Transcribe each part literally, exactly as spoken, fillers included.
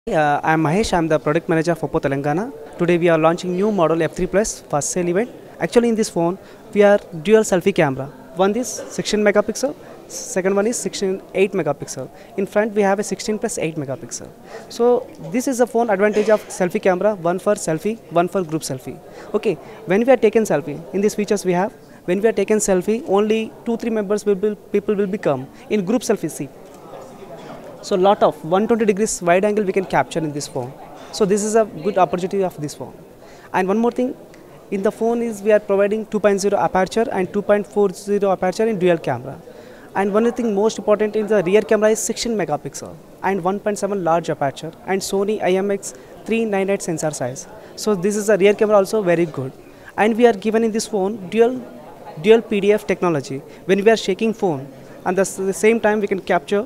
Uh, I'm Mahesh. I'm the product manager for Oppo Telangana. Today we are launching new model F three Plus for sale event. Actually, in this phone we are dual selfie camera. One is sixteen megapixel. Second one is sixteen eight megapixel. In front we have a sixteen plus eight megapixel. So this is the phone advantage of selfie camera. One for selfie, one for group selfie. Okay. When we are taking selfie, in these features we have. When we are taking selfie, only two three members will be people will become in group selfie. See. So lot of one hundred twenty degrees wide angle we can capture in this phone. So this is a good opportunity of this phone. And one more thing, in the phone is we are providing two point zero aperture and two point four zero aperture in dual camera. And one thing most important in the rear camera is sixteen megapixel and one point seven large aperture and Sony I M X three ninety-eight sensor size. So this is the rear camera also very good. And we are given in this phone dual dual P D F technology. When we are shaking phone, and at the same time we can capture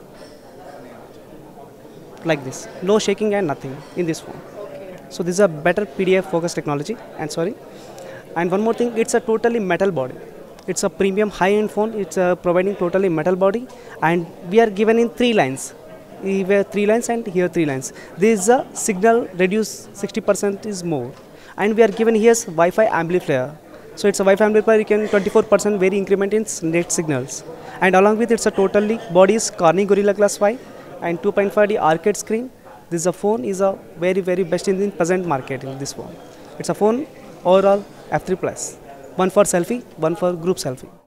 like this, no shaking and nothing in this phone. Okay. So this is a better P D F focus technology. And sorry, and one more thing, it's a totally metal body. It's a premium high-end phone. It's uh, providing totally metal body, and we are given in three lines. Here three lines and here three lines. This is a signal reduce sixty percent is more, and we are given here Wi-Fi amplifier. So it's a Wi-Fi amplifier. You can twenty-four percent very increment in net signals, and along with it's a totally body is Corning Gorilla Glass five. And two point five D arcade screen. This is a phone is a very very best in the present market in this phone. It's a phone overall F three Plus. One for selfie, one for group selfie.